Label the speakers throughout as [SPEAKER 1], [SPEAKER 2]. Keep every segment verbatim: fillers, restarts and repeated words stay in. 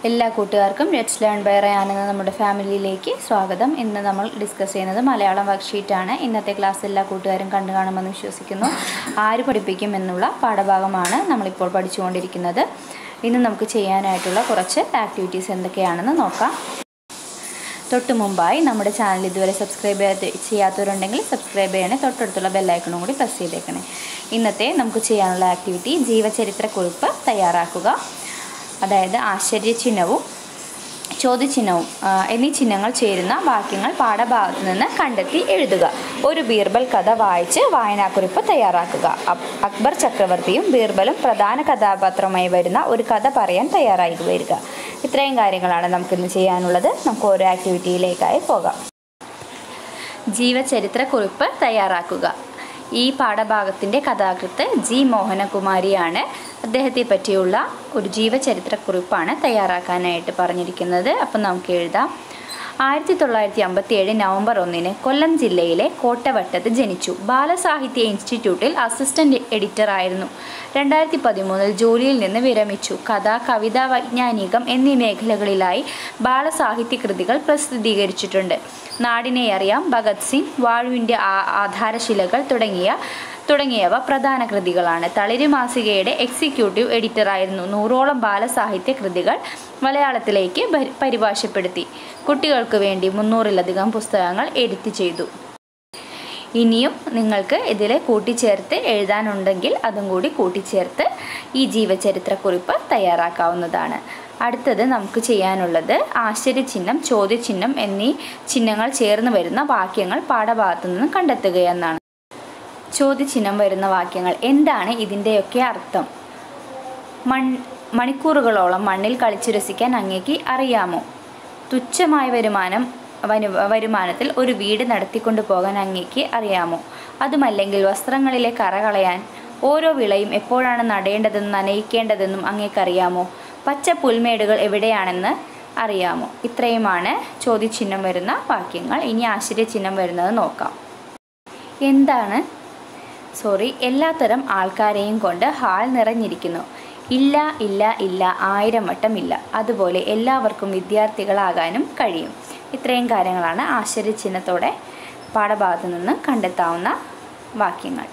[SPEAKER 1] എല്ലാ കൂട്ടുകാർക്കും let's learn by Ryan എന്ന നമ്മുടെ ഫാമിലിയിലേക്ക് സ്വാഗതം. ഇന്ന് നമ്മൾ ഡിസ്കസ് ചെയ്യുന്നത് മലയാളം വർക്ക്ഷീറ്റ് ആണ്. ഇന്നത്തെ ക്ലാസ് എല്ലാ കൂട്ടുകാരും കണ്ടു കാണുമെന്ന് വിശ്വസിക്കുന്നു. ആര് പഠിപ്പിക്കും എന്നുള്ള പാഠഭാഗമാണ് നമ്മളിപ്പോൾ പഠിച്ചുകൊണ്ടിരിക്കുന്നത്. ഇന്ന് നമുക്ക് ചെയ്യാനായിട്ടുള്ള കുറച്ച് ആക്ടിവിറ്റീസ് എന്തൊക്കെയാണെന്ന് നോക്കാം. തൊട്ട് മുമ്പായി നമ്മുടെ ചാനൽ ഇതുവരെ സബ്സ്ക്രൈബ് ചെയ്യാത്തവരുണ്ടെങ്കിൽ സബ്സ്ക്രൈബ് ചെയ്യണേ. തൊട്ടടുത്തുള്ള ബെല്ലൈക്കണും കൂടി പ്രസ് ചെയ്തേക്കണേ. ഇന്നത്തെ നമുക്ക് ചെയ്യാനുള്ള ആക്ടിവിറ്റി ജീവചരിത്രക്കുറിപ്പ് തയ്യാറാക്കുക. അതായത് ആശ്ചര്യചിഹ്നവും ചോദ്യചിഹ്നവും എന്നീ ചിഹ്നങ്ങൾ ചേരുന്ന വാക്യങ്ങൾ പാഠഭാഗത്ത് നിന്ന് കണ്ടെത്തി എഴുതുക. ഒരു ബീർബൽ കഥ വായിച്ച് വായനാക്കുറിപ്പ് തയ്യാറാക്കുക. അക്ബർ ചക്രവർത്തിയും ബീർബലും പ്രധാന കഥാപാത്രമായി വരുന്ന ഒരു കഥ പറയാൻ തയ്യാറായി വരിക. ഇത്രയും കാര്യങ്ങളാണ് നമുക്കിന്ന് ചെയ്യാനുള്ളത്. നമുക്ക് ഓരോ ആക്ടിവിറ്റിയിലേക്കായി പോകാം. ജീവചരിത്രക്കുറിപ്പ് തയ്യാറാക്കുക. ഈ പാഠഭാഗത്തിൻ്റെ കഥാകൃത്ത് ജി മോഹനകുമാരിയാണ്. അദ്ദേഹത്തെ പറ്റിയുള്ള ഒരു ജീവചരിത്രക്കുറിപ്പാണ് തയ്യാറാക്കാനായിട്ട് പറഞ്ഞിരിക്കുന്നത്. അപ്പം നമുക്ക് എഴുതാം. ആയിരത്തി തൊള്ളായിരത്തി അമ്പത്തി ഏഴ് നവംബർ ഒന്നിന് കൊല്ലം ജില്ലയിലെ കോട്ടവട്ടത്ത് ജനിച്ചു. ബാലസാഹിത്യ ഇൻസ്റ്റിറ്റ്യൂട്ടിൽ അസിസ്റ്റന്റ് എഡിറ്ററായിരുന്നു. രണ്ടായിരത്തി പതിമൂന്നിൽ ജോലിയിൽ നിന്ന് വിരമിച്ചു. കഥ, കവിത, വൈജ്ഞാനികം എന്നീ മേഖലകളിലായി ബാലസാഹിത്യ കൃതികൾ പ്രസിദ്ധീകരിച്ചിട്ടുണ്ട്. നാടിനെ അറിയാം, ഭഗത് സിംഗ്, വാഴുവിൻ്റെ ആധാരശിലകൾ തുടങ്ങിയ തുടങ്ങിയവ പ്രധാന കൃതികളാണ്. തളിര് മാസികയുടെ എക്സിക്യൂട്ടീവ് എഡിറ്ററായിരുന്നു. നൂറോളം ബാലസാഹിത്യ കൃതികൾ മലയാളത്തിലേക്ക് പരിഭാഷപ്പെടുത്തി. കുട്ടികൾക്ക് വേണ്ടി മുന്നൂറിലധികം പുസ്തകങ്ങൾ എഡിറ്റ് ചെയ്തു. ഇനിയും നിങ്ങൾക്ക് ഇതിൽ കൂട്ടിച്ചേർത്ത് എഴുതാനുണ്ടെങ്കിൽ അതും കൂടി കൂട്ടിച്ചേർത്ത് ഈ ജീവചരിത്രക്കുറിപ്പ് തയ്യാറാക്കാവുന്നതാണ്. അടുത്തത് നമുക്ക് ചെയ്യാനുള്ളത് ആശ്ചര്യചിഹ്നം, ചോദ്യചിഹ്നം എന്നീ ചിഹ്നങ്ങൾ ചേർന്ന് വരുന്ന വാക്യങ്ങൾ പാഠഭാഗത്തു നിന്ന് കണ്ടെത്തുക എന്നാണ്. ചോദ്യചിഹ്നം വരുന്ന വാക്യങ്ങൾ. എന്താണ് ഇതിൻ്റെയൊക്കെ അർത്ഥം? മൺ മണിക്കൂറുകളോളം മണ്ണിൽ കളിച്ചു രസിക്കാൻ അങ്ങേക്ക് അറിയാമോ? തുച്ഛമായ വരുമാനം വരുമാനത്തിൽ ഒരു വീട് നടത്തിക്കൊണ്ടു പോകാൻ അങ്ങേക്ക് അറിയാമോ? അതുമല്ലെങ്കിൽ വസ്ത്രങ്ങളിലെ കറ കളയാൻ ഓരോ വിളയും എപ്പോഴാണ് നടേണ്ടതെന്നും നനയിക്കേണ്ടതെന്നും അങ്ങേക്കറിയാമോ? പച്ച പുൽമേടുകൾ എവിടെയാണെന്ന് അറിയാമോ? ഇത്രയുമാണ് ചോദ്യചിഹ്നം വരുന്ന വാക്യങ്ങൾ. ഇനി ആശ്ചര്യചിഹ്നം വരുന്നത് നോക്കാം. എന്താണ് സോറി എല്ലാത്തരം ആൾക്കാരെയും കൊണ്ട് ഹാൾ നിറഞ്ഞിരിക്കുന്നു. ഇല്ല ഇല്ല ഇല്ല ആയിരം വട്ടം ഇല്ല. അതുപോലെ എല്ലാവർക്കും വിദ്യാർത്ഥികളാകാനും കഴിയും. ഇത്രയും കാര്യങ്ങളാണ് ആശ്ചര്യചിഹ്നത്തോടെ പാഠഭാഗത്തു നിന്ന് കണ്ടെത്താവുന്ന വാക്യങ്ങൾ.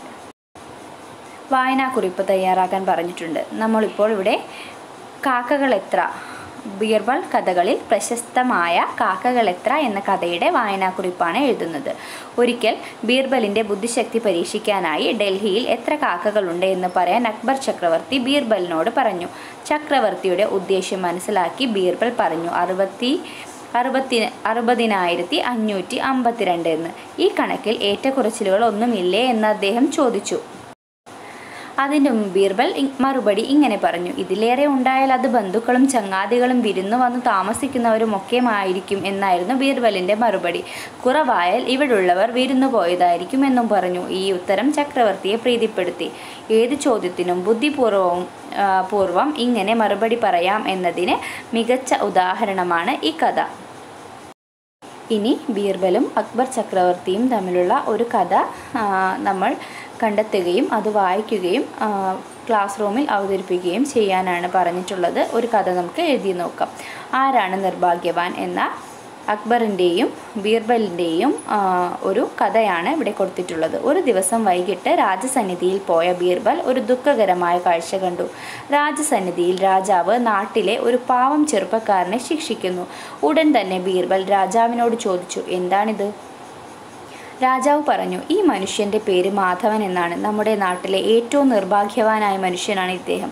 [SPEAKER 1] വായനാക്കുറിപ്പ് തയ്യാറാക്കാൻ പറഞ്ഞിട്ടുണ്ട്. നമ്മളിപ്പോൾ ഇവിടെ കാക്കകൾ എത്ര, ബീർബൽ കഥകളിൽ പ്രശസ്തമായ കാക്കകൾ എത്ര എന്ന കഥയുടെ വായനാക്കുറിപ്പാണ് എഴുതുന്നത്. ഒരിക്കൽ ബീർബലിൻ്റെ ബുദ്ധിശക്തി പരീക്ഷിക്കാനായി ഡൽഹിയിൽ എത്ര കാക്കകളുണ്ട് എന്ന് പറയാൻ അക്ബർ ചക്രവർത്തി ബീർബലിനോട് പറഞ്ഞു. ചക്രവർത്തിയുടെ ഉദ്ദേശ്യം മനസ്സിലാക്കി ബീർബൽ പറഞ്ഞു അറുപത്തി അറുപത്തി അറുപതിനായിരത്തി അഞ്ഞൂറ്റി അമ്പത്തിരണ്ട് എന്ന്. ഈ കണക്കിൽ ഏറ്റക്കുറച്ചിലുകൾ ഒന്നുമില്ലേ എന്ന് അദ്ദേഹം ചോദിച്ചു. അതിൻ്റെ ബീർബൽ മറുപടി ഇങ്ങനെ പറഞ്ഞു. ഇതിലേറെ ഉണ്ടായാൽ അത് ബന്ധുക്കളും ചങ്ങാതികളും വിരുന്നു വന്ന് താമസിക്കുന്നവരും ഒക്കെയായിരിക്കും എന്നായിരുന്നു ബീർബലിൻ്റെ മറുപടി. കുറവായാൽ ഇവിടുള്ളവർ വിരുന്നു പോയതായിരിക്കും എന്നും പറഞ്ഞു. ഈ ഉത്തരം ചക്രവർത്തിയെ പ്രീതിപ്പെടുത്തി. ഏത് ചോദ്യത്തിനും ബുദ്ധിപൂർവവും പൂർവം ഇങ്ങനെ മറുപടി പറയാം എന്നതിന് മികച്ച ഉദാഹരണമാണ് ഈ കഥ. ഇനി ബീർബലും അക്ബർ ചക്രവർത്തിയും തമ്മിലുള്ള ഒരു കഥ നമ്മൾ കണ്ടെത്തുകയും അത് വായിക്കുകയും ക്ലാസ് റൂമിൽ അവതരിപ്പിക്കുകയും ചെയ്യാനാണ് പറഞ്ഞിട്ടുള്ളത്. ഒരു കഥ നമുക്ക് എഴുതി നോക്കാം. ആരാണ് നിർഭാഗ്യവാൻ എന്ന അക്ബറിൻ്റെയും ബീർബലിൻ്റെയും ഒരു കഥയാണ് ഇവിടെ കൊടുത്തിട്ടുള്ളത്. ഒരു ദിവസം വൈകിട്ട് രാജസന്നിധിയിൽ പോയ ബീർബൽ ഒരു ദുഃഖകരമായ കാഴ്ച കണ്ടു. രാജസന്നിധിയിൽ രാജാവ് നാട്ടിലെ ഒരു പാവം ചെറുപ്പക്കാരനെ ശിക്ഷിക്കുന്നു. ഉടൻ തന്നെ ബീർബൽ രാജാവിനോട് ചോദിച്ചു, എന്താണിത്? രാജാവ് പറഞ്ഞു, ഈ മനുഷ്യൻ്റെ പേര് മാധവൻ എന്നാണ്. നമ്മുടെ നാട്ടിലെ ഏറ്റവും നിർഭാഗ്യവാനായ മനുഷ്യനാണ് ഇദ്ദേഹം.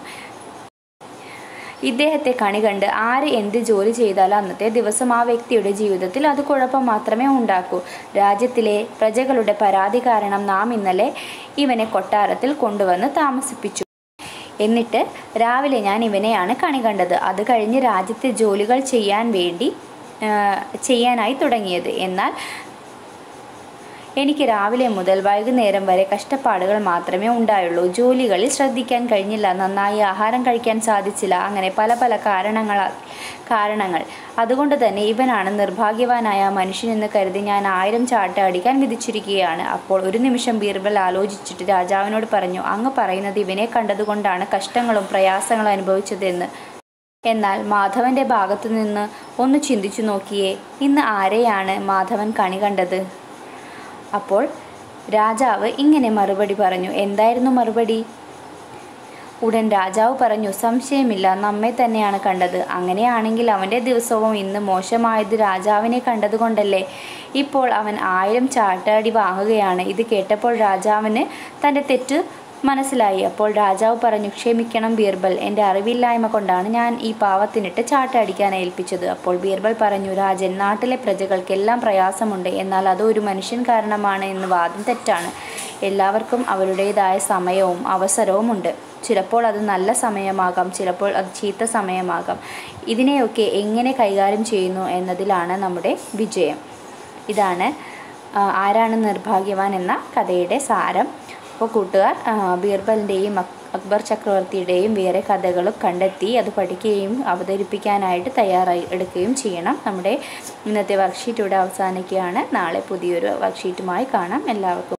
[SPEAKER 1] ഇദ്ദേഹത്തെ കണി കണ്ട് ആര് എന്ത് ജോലി ചെയ്താലും അന്നത്തെ ദിവസം ആ വ്യക്തിയുടെ ജീവിതത്തിൽ അത് കുഴപ്പം മാത്രമേ ഉണ്ടാക്കൂ. രാജ്യത്തിലെ പ്രജകളുടെ പരാതി കാരണം നാം ഇന്നലെ ഇവനെ കൊട്ടാരത്തിൽ കൊണ്ടുവന്ന് താമസിപ്പിച്ചു. എന്നിട്ട് രാവിലെ ഞാൻ ഇവനെയാണ് കണി കണ്ടത്. അത് കഴിഞ്ഞ് രാജ്യത്തെ ജോലികൾ ചെയ്യാൻ വേണ്ടി ചെയ്യാനായി തുടങ്ങിയത്. എന്നാൽ എനിക്ക് രാവിലെ മുതൽ വൈകുന്നേരം വരെ കഷ്ടപ്പാടുകൾ മാത്രമേ ഉണ്ടായുള്ളൂ. ജോലികളിൽ ശ്രദ്ധിക്കാൻ കഴിഞ്ഞില്ല, നന്നായി ആഹാരം കഴിക്കാൻ സാധിച്ചില്ല, അങ്ങനെ പല പല കാരണങ്ങൾ കാരണങ്ങൾ അതുകൊണ്ട് തന്നെ ഇവനാണ് നിർഭാഗ്യവാനായ മനുഷ്യനെന്ന് കരുതി ഞാൻ ആയിരം ചാട്ട അടിക്കാൻ വിധിച്ചിരിക്കുകയാണ്. അപ്പോൾ ഒരു നിമിഷം ബീർബൽ ആലോചിച്ചിട്ട് രാജാവിനോട് പറഞ്ഞു, അങ്ങ് പറയുന്നത് ഇവനെ കണ്ടതുകൊണ്ടാണ് കഷ്ടങ്ങളും പ്രയാസങ്ങളും അനുഭവിച്ചതെന്ന്. എന്നാൽ മാധവൻ്റെ ഭാഗത്തു നിന്ന് ഒന്ന് ചിന്തിച്ചു നോക്കിയേ, ഇന്ന് ആരെയാണ് മാധവൻ കണി കണ്ടത്? അപ്പോൾ രാജാവ് ഇങ്ങനെ മറുപടി പറഞ്ഞു. എന്തായിരുന്നു മറുപടി? ഉടൻ രാജാവ് പറഞ്ഞു, സംശയമില്ല, നമ്മെ തന്നെയാണ് കണ്ടത്. അങ്ങനെയാണെങ്കിൽ അവൻ്റെ ദിവസവും ഇന്ന് മോശമായത് രാജാവിനെ കണ്ടതുകൊണ്ടല്ലേ? ഇപ്പോൾ അവൻ ആയിരം ചാട്ടയടി വാങ്ങുകയാണ്. ഇത് കേട്ടപ്പോൾ രാജാവിന് തൻ്റെ തെറ്റ് മനസ്സിലായി. അപ്പോൾ രാജാവ് പറഞ്ഞു, ക്ഷമിക്കണം ബീർബൽ, എൻ്റെ അറിവില്ലായ്മ കൊണ്ടാണ് ഞാൻ ഈ പാവത്തിനിട്ട് ചാട്ടയടിക്കാൻ ഏൽപ്പിച്ചത്. അപ്പോൾ ബീർബൽ പറഞ്ഞു, രാജൻ, നാട്ടിലെ പ്രജകൾക്കെല്ലാം പ്രയാസമുണ്ട്, എന്നാൽ അത് ഒരു മനുഷ്യൻ കാരണമാണ് എന്ന് വാദം തെറ്റാണ്. എല്ലാവർക്കും അവരുടേതായ സമയവും അവസരവും ഉണ്ട്. ചിലപ്പോൾ അത് നല്ല സമയമാകാം, ചിലപ്പോൾ അത് ചീത്ത സമയമാകാം. ഇതിനെയൊക്കെ എങ്ങനെ കൈകാര്യം ചെയ്യുന്നു എന്നതിലാണ് നമ്മുടെ വിജയം. ഇതാണ് ആരാണ് നിർഭാഗ്യവാൻ എന്ന കഥയുടെ സാരം. അപ്പോൾ കൂട്ടുകാർ ബീർബലിൻ്റെയും അക്ബർ ചക്രവർത്തിയുടെയും വേറെ കഥകളും കണ്ടെത്തി അത് പഠിക്കുകയും അവതരിപ്പിക്കാനായിട്ട് തയ്യാറായി എടുക്കുകയും ചെയ്യണം. നമ്മുടെ ഇന്നത്തെ വർക്ക്ഷീറ്റ് ഇവിടെ അവസാനിക്കുകയാണ്. നാളെ പുതിയൊരു വർക്ക്ഷീറ്റുമായി കാണാം. എല്ലാവർക്കും